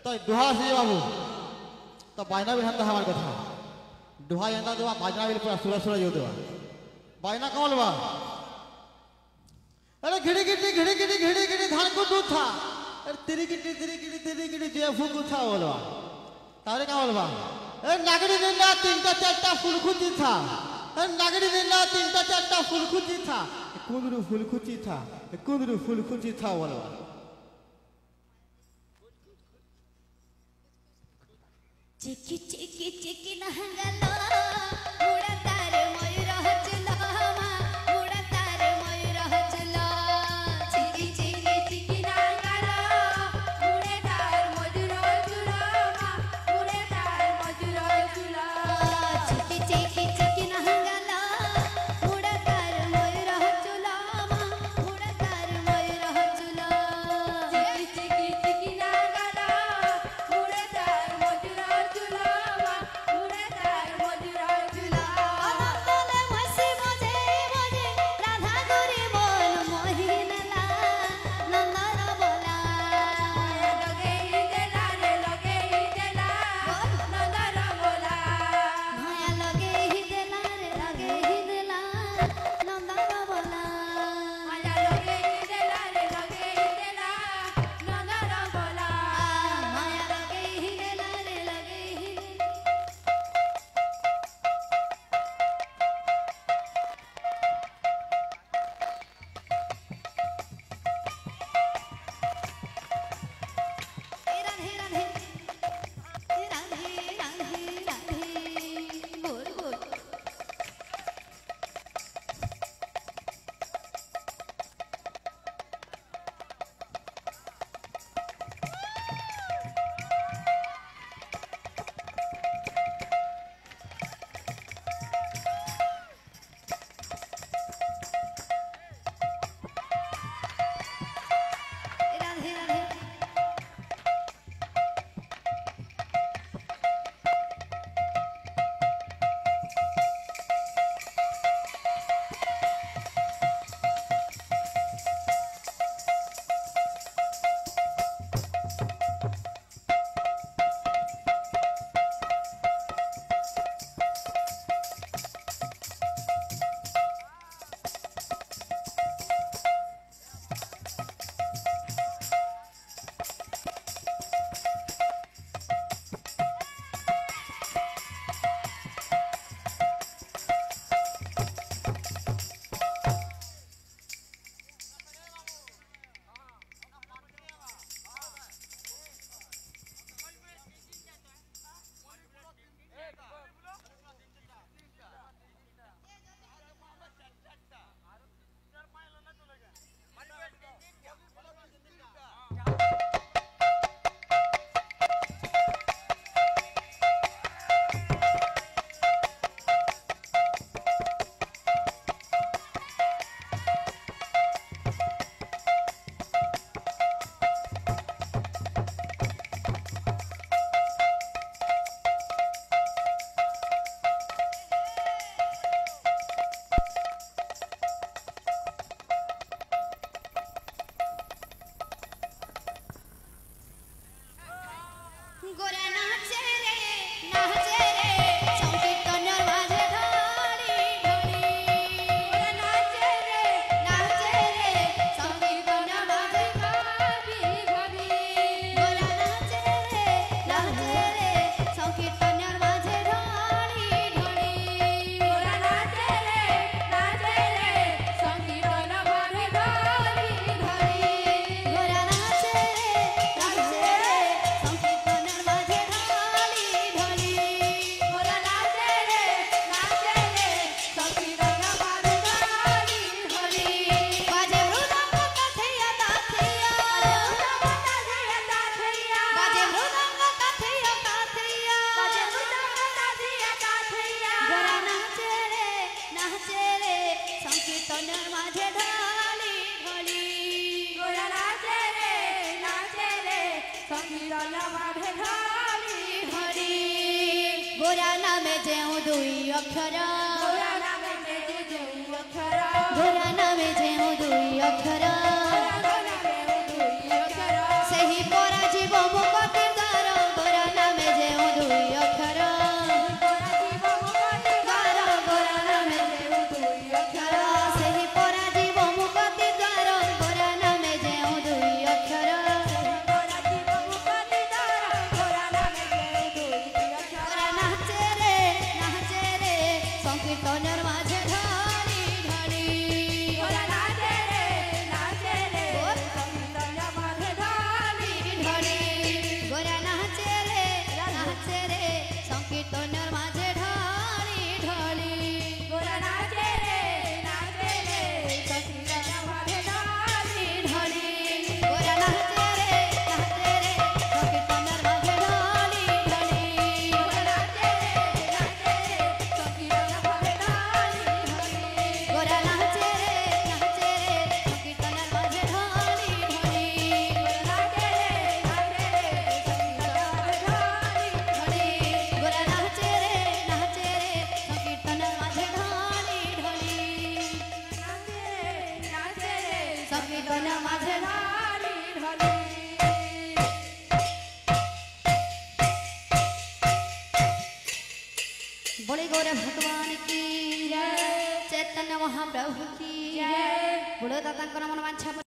तो दुहा से बाबू तो बाजना भी हंता हमारे कथा दुहा यंता दुआ बाजना भी पूरा सुरा सुरा जो दुआ बाजना कौन बा अरे घिड़ी घिड़ी घिड़ी घिड़ी घिड़ी घिड़ी धान को दूध था अरे तेरी गिटी जे फूल था बोलवा तारे का बोलवा अरे नागरी निन्ना तीनटा चारटा फुलखुची था अरे नागरी निन्ना तीनटा चारटा फुलखुची था कुंदरू फुलखुची था कुंदरू फुलखुची था बोलवा चिकी चिकी चिकी नहंगलो उड़ा तारे मयूर हचलो उड़ा तारे मयूर हचलो चिकी चिकी चिकी नहंगलो उड़े तारे मयूर हचलो उड़े तारे मयूर हचलो चिकी चिकी चिकी नहंगलो उड़ा तारे मयूर हचलो उड़ा तारे मयूर हचलो चिकी चिकी चिकी नहंगलो उड़े तारे मयूर गोरा नाम जेऊ दुई अक्षर गोरा नाम जेऊ दुई अक्षर सही पराजीव मुख तीर चरण माझे ढाली ढाली बोले गौर भगवान की जय चैतन्य महाप्रभु की जय बोलो दाता मन वांछा